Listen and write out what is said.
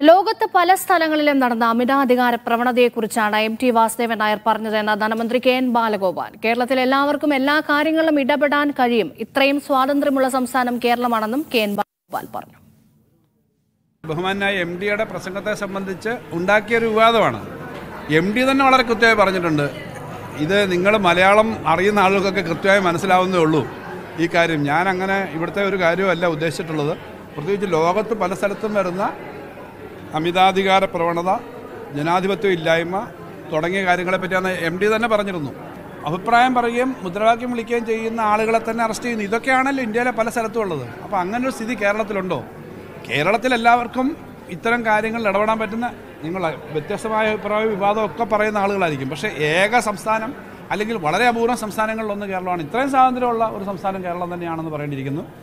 ലോകത്ത് പല സ്ഥലങ്ങളിലും നടന്ന അമിതാധികാര പ്രവണതയെക്കുറിച്ചാണ് എം.ടി. വാസുദേവൻ നായർ പറഞ്ഞതെന്ന് ധനമന്ത്രി കെ.എൻ. ബാലഗോപാൽ. കേരളത്തിൽ എല്ലാവർക്കും എല്ലാ കാര്യങ്ങളിലും ഇടപെടാൻ കഴിയും. ഇത്രയും സ്വാതന്ത്ര്യമുള്ള സംസ്ഥാനം കേരളമാണെന്നും കെ.എൻ. ബാലഗോപാൽ പറഞ്ഞു. ബഹുമാനായ എം.ഡിയുടെ പ്രസംഗത്തെ സംബന്ധിച്ച് ഉണ്ടാക്കിയൊരു വിവാദമാണ്. എം.ഡി തന്നെ വളരെ കൃത്യമായി പറഞ്ഞിട്ടുണ്ട്. ഇത് നിങ്ങൾ മലയാളം അറിയുന്ന ആളുകൾക്കൊക്കെ കൃത്യമായി മനസ്സിലാവുന്നേ ഉള്ളൂ. ഈ കാര്യം ഞാൻ അങ്ങനെ ഇവിടുത്തെ ഒരു കാര്യമല്ല ഉദ്ദേശിച്ചിട്ടുള്ളത്. പ്രത്യേകിച്ച് ലോകത്ത് പല സ്ഥലത്തും വരുന്ന അമിതാധികാര പ്രവണത, ജനാധിപത്യം ഇല്ലായ്മ തുടങ്ങിയ കാര്യങ്ങളെപ്പറ്റിയാണ് എം.ഡി തന്നെ പറഞ്ഞിരുന്നു. അഭിപ്രായം പറയുകയും മുദ്രാവാക്യം വിളിക്കുകയും ചെയ്യുന്ന ആളുകളെ തന്നെ അറസ്റ്റ് ചെയ്യുന്നു. ഇതൊക്കെയാണല്ലോ ഇന്ത്യയിലെ പല സ്ഥലത്തും ഉള്ളത്. അപ്പോൾ അങ്ങനൊരു സ്ഥിതി കേരളത്തിലുണ്ടോ? കേരളത്തിൽ എല്ലാവർക്കും ഇത്തരം കാര്യങ്ങളിൽ ഇടപെടാൻ പറ്റുന്ന, നിങ്ങൾ വ്യത്യസ്തമായ അഭിപ്രായ വിവാദമൊക്കെ പറയുന്ന ആളുകളായിരിക്കും. പക്ഷേ ഏക സംസ്ഥാനം അല്ലെങ്കിൽ വളരെ അപൂർവ സംസ്ഥാനങ്ങളിലൊന്ന് കേരളമാണ്. ഇത്രയും സ്വാതന്ത്ര്യമുള്ള ഒരു സംസ്ഥാനം കേരളം തന്നെയാണെന്ന് പറയേണ്ടിയിരിക്കുന്നു.